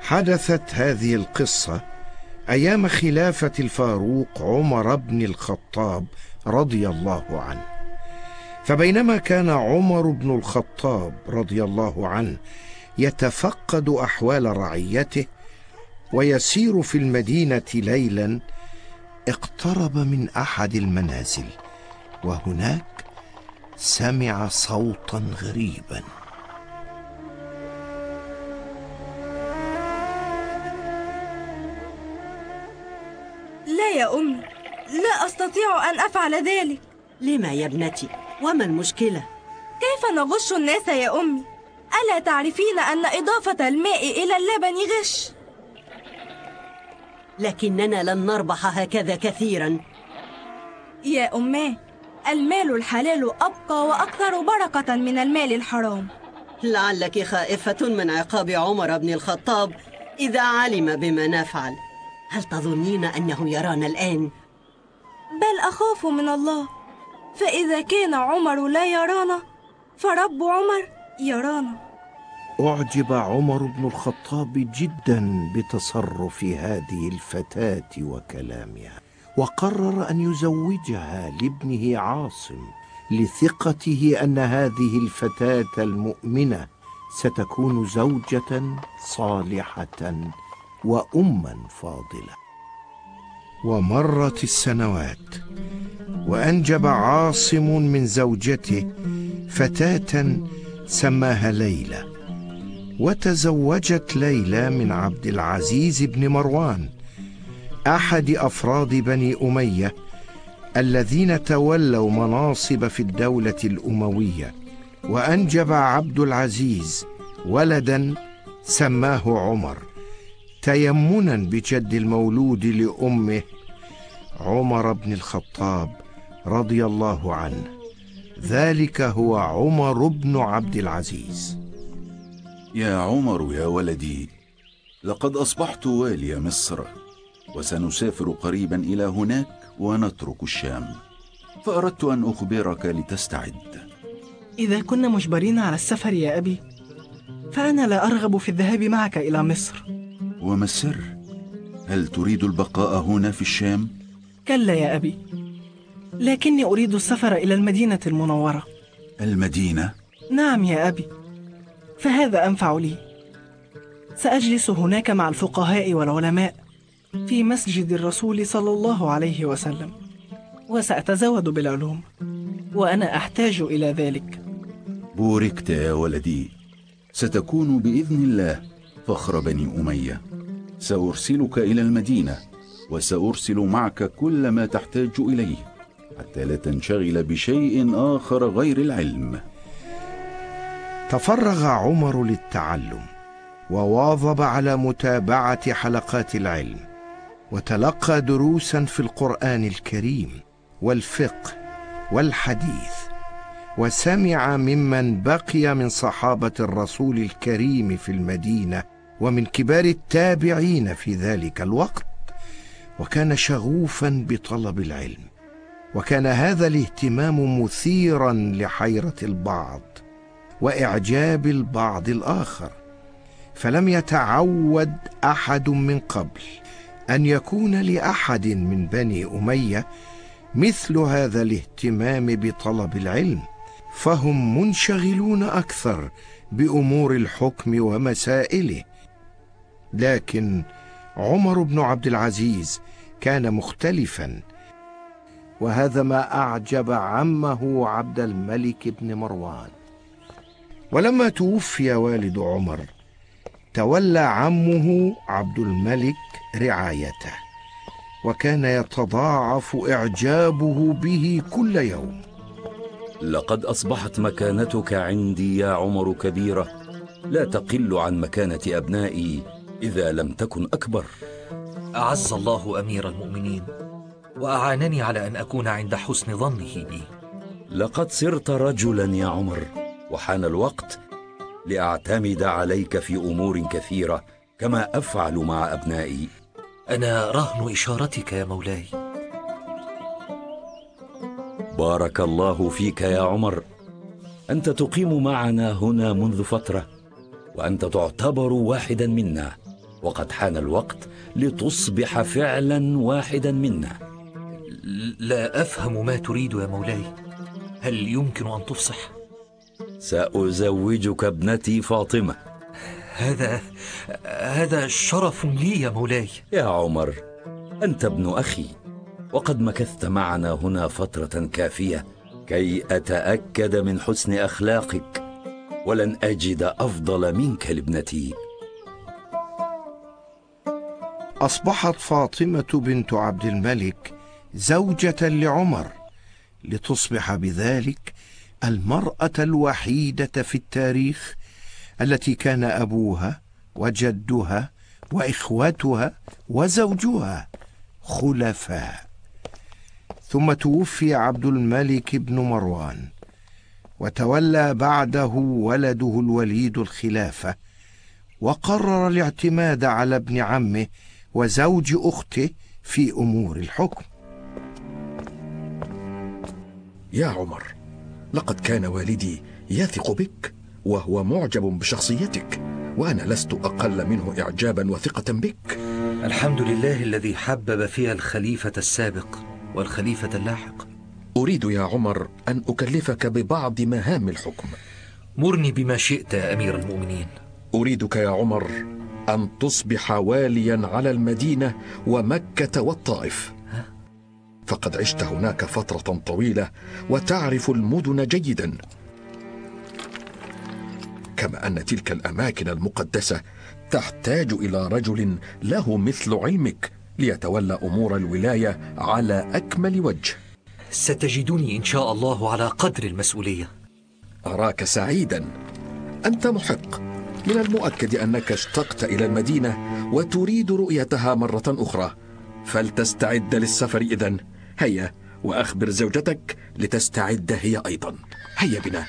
حدثت هذه القصة أيام خلافة الفاروق عمر بن الخطاب رضي الله عنه. فبينما كان عمر بن الخطاب رضي الله عنه يتفقد أحوال رعيته ويسير في المدينة ليلا، اقترب من أحد المنازل، وهناك سمع صوتا غريبا. لا يا أمي، لا أستطيع أن أفعل ذلك. لما يا ابنتي؟ وما المشكلة؟ كيف نغش الناس يا أمي؟ ألا تعرفين أن إضافة الماء إلى اللبن غش؟ لكننا لن نربح هكذا كثيرا. يا أماه، المال الحلال أبقى وأكثر بركة من المال الحرام. لعلك خائفة من عقاب عمر بن الخطاب إذا علم بما نفعل. هل تظنين أنه يرانا الآن؟ بل أخاف من الله، فإذا كان عمر لا يرانا فرب عمر يرانا. أعجب عمر بن الخطاب جدا بتصرف هذه الفتاة وكلامها، وقرر أن يزوجها لابنه عاصم، لثقته أن هذه الفتاة المؤمنة ستكون زوجة صالحة وأما فاضلة. ومرت السنوات، وأنجب عاصم من زوجته فتاة سماها ليلى، وتزوجت ليلى من عبد العزيز بن مروان أحد أفراد بني أمية الذين تولوا مناصب في الدولة الأموية. وأنجب عبد العزيز ولدا سماه عمر، تيمنا بجد المولود لأمه عمر بن الخطاب رضي الله عنه. ذلك هو عمر بن عبد العزيز. يا عمر يا ولدي، لقد أصبحت والي مصر، وسنسافر قريبا إلى هناك ونترك الشام، فأردت أن أخبرك لتستعد. إذا كنا مجبرين على السفر يا أبي، فأنا لا أرغب في الذهاب معك إلى مصر. وما السر؟ هل تريد البقاء هنا في الشام؟ كلا يا أبي، لكني أريد السفر إلى المدينة المنورة. المدينة؟ نعم يا أبي، فهذا أنفع لي. سأجلس هناك مع الفقهاء والعلماء في مسجد الرسول صلى الله عليه وسلم، وسأتزود بالعلوم، وأنا أحتاج إلى ذلك. بوركت يا ولدي، ستكون بإذن الله فخر بني أمية. سأرسلك إلى المدينة، وسأرسل معك كل ما تحتاج إليه حتى لا تنشغل بشيء آخر غير العلم. تفرغ عمر للتعلم، وواظب على متابعة حلقات العلم، وتلقى دروسا في القرآن الكريم والفقه والحديث، وسمع ممن بقي من صحابة الرسول الكريم في المدينة ومن كبار التابعين في ذلك الوقت، وكان شغوفا بطلب العلم. وكان هذا الاهتمام مثيرا لحيرة البعض وإعجاب البعض الآخر، فلم يتعود أحد من قبل أن يكون لأحد من بني أمية مثل هذا الاهتمام بطلب العلم، فهم منشغلون أكثر بأمور الحكم ومسائله. لكن عمر بن عبد العزيز كان مختلفا، وهذا ما أعجب عمه عبد الملك بن مروان. ولما توفي والد عمر، تولى عمه عبد الملك رعايته، وكان يتضاعف إعجابه به كل يوم. لقد أصبحت مكانتك عندي يا عمر كبيرة، لا تقل عن مكانة أبنائي إذا لم تكن أكبر. أعز الله أمير المؤمنين، وأعانني على أن أكون عند حسن ظنه بي. لقد صرت رجلا يا عمر، وحان الوقت لأعتمد عليك في أمور كثيرة كما أفعل مع أبنائي. أنا رهن إشارتك يا مولاي. بارك الله فيك يا عمر، أنت تقيم معنا هنا منذ فترة، وأنت تعتبر واحدا منا، وقد حان الوقت لتصبح فعلا واحدا منا. لا أفهم ما تريد يا مولاي، هل يمكن أن تفصح؟ سأزوجك ابنتي فاطمة. هذا شرف لي يا مولاي. يا عمر، أنت ابن أخي، وقد مكثت معنا هنا فترة كافية كي أتأكد من حسن أخلاقك، ولن أجد أفضل منك لابنتي. أصبحت فاطمة بنت عبد الملك زوجة لعمر، لتصبح بذلك المرأة الوحيدة في التاريخ التي كان أبوها وجدها وإخوتها وزوجها خلفاء. ثم توفي عبد الملك بن مروان، وتولى بعده ولده الوليد الخلافة، وقرر الاعتماد على ابن عمه وزوج أخته في أمور الحكم. يا عمر، لقد كان والدي يثق بك وهو معجب بشخصيتك، وأنا لست أقل منه إعجابا وثقة بك. الحمد لله الذي حبب فيها الخليفة السابق والخليفة اللاحق. أريد يا عمر أن أكلفك ببعض مهام الحكم. مرني بما شئت يا أمير المؤمنين. أريدك يا عمر أن تصبح واليا على المدينة ومكة والطائف، فقد عشت هناك فترة طويلة وتعرف المدن جيدا، كما أن تلك الأماكن المقدسة تحتاج إلى رجل له مثل علمك ليتولى أمور الولاية على أكمل وجه. ستجدني إن شاء الله على قدر المسؤولية. أراك سعيدا، أنت محق. من المؤكد أنك اشتقت إلى المدينة وتريد رؤيتها مرة أخرى، فلتستعد للسفر إذن. هيا وأخبر زوجتك لتستعد هي أيضا. هيا بنا.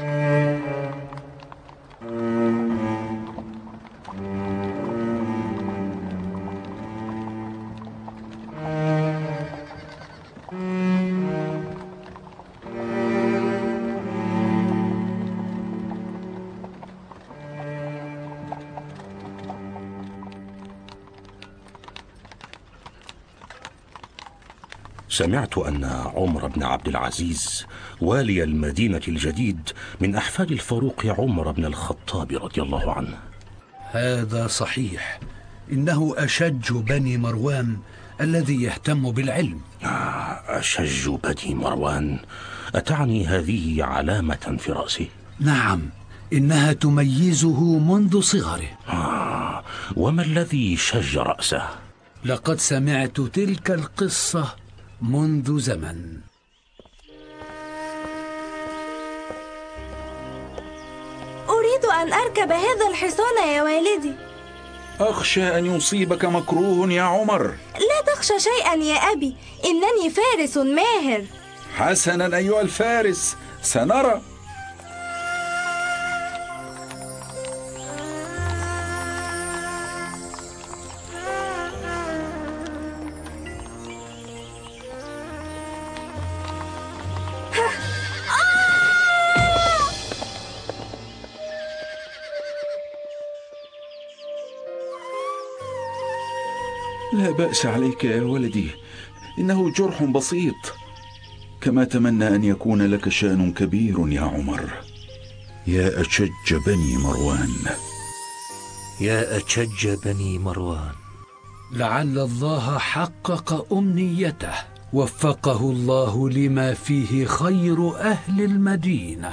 سمعت أن عمر بن عبد العزيز والي المدينة الجديد من أحفاد الفاروق عمر بن الخطاب رضي الله عنه. هذا صحيح، إنه أشج بني مروان الذي يهتم بالعلم. أشج بني مروان؟ أتعني هذه علامة في رأسه؟ نعم، إنها تميزه منذ صغره. وما الذي شج رأسه؟ لقد سمعت تلك القصة منذ زمن. أريد أن أركب هذا الحصان يا والدي. أخشى أن يصيبك مكروه يا عمر. لا تخشى شيئا يا أبي، إنني فارس ماهر. حسنا أيها الفارس، سنرى. لا بأس عليك يا ولدي، إنه جرح بسيط، كما أتمنى أن يكون لك شأن كبير يا عمر. يا أشج بني مروان، يا أشج بني مروان. لعل الله حقق أمنيته، وفقه الله لما فيه خير أهل المدينة.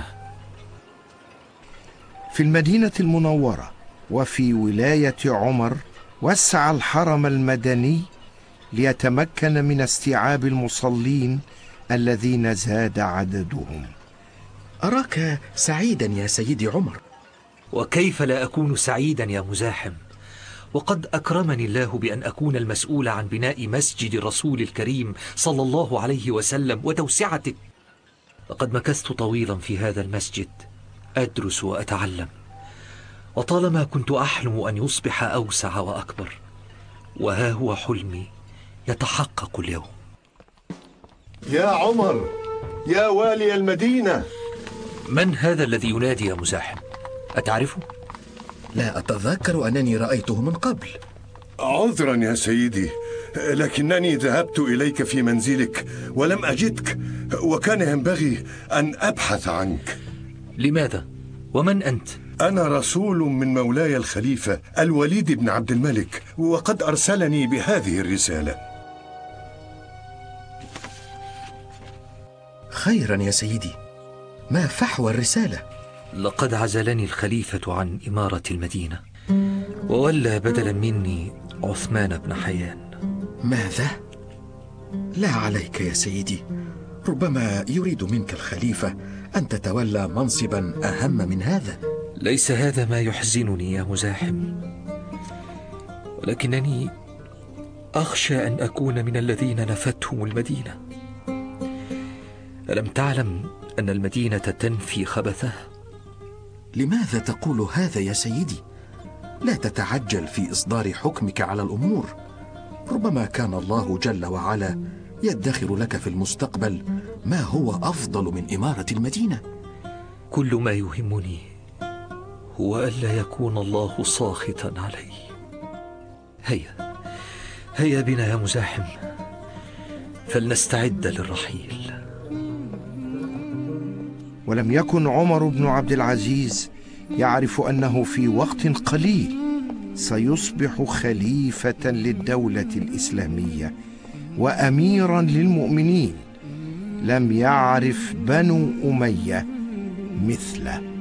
في المدينة المنورة وفي ولاية عمر وسع الحرم المدني ليتمكن من استيعاب المصلين الذين زاد عددهم. أراك سعيدا يا سيدي عمر. وكيف لا أكون سعيدا يا مزاحم، وقد أكرمني الله بأن أكون المسؤول عن بناء مسجد الرسول الكريم صلى الله عليه وسلم وتوسعته. لقد مكثت طويلا في هذا المسجد أدرس وأتعلم، وطالما كنت أحلم أن يصبح أوسع وأكبر، وها هو حلمي يتحقق اليوم. يا عمر، يا والي المدينة. من هذا الذي ينادي يا مزاحم؟ أتعرفه؟ لا أتذكر أنني رأيته من قبل. عذرا يا سيدي، لكنني ذهبت إليك في منزلك ولم أجدك، وكان ينبغي أن أبحث عنك. لماذا؟ ومن أنت؟ أنا رسول من مولاي الخليفة الوليد بن عبد الملك، وقد أرسلني بهذه الرسالة. خيرا يا سيدي، ما فحوى الرسالة؟ لقد عزلني الخليفة عن إمارة المدينة، وولى بدلا مني عثمان بن حيان. ماذا؟ لا عليك يا سيدي، ربما يريد منك الخليفة أن تتولى منصبا أهم من هذا. ليس هذا ما يحزنني يا مزاحم، ولكنني أخشى أن أكون من الذين نفتهم المدينة. ألم تعلم أن المدينة تنفي خبثه؟ لماذا تقول هذا يا سيدي؟ لا تتعجل في إصدار حكمك على الأمور، ربما كان الله جل وعلا يدخر لك في المستقبل ما هو أفضل من إمارة المدينة. كل ما يهمني هو ألا يكون الله ساخطا علي. هيا بنا يا مزاحم، فلنستعد للرحيل. ولم يكن عمر بن عبد العزيز يعرف أنه في وقت قليل سيصبح خليفة للدولة الإسلامية وأميرا للمؤمنين. لم يعرف بنو أمية مثله.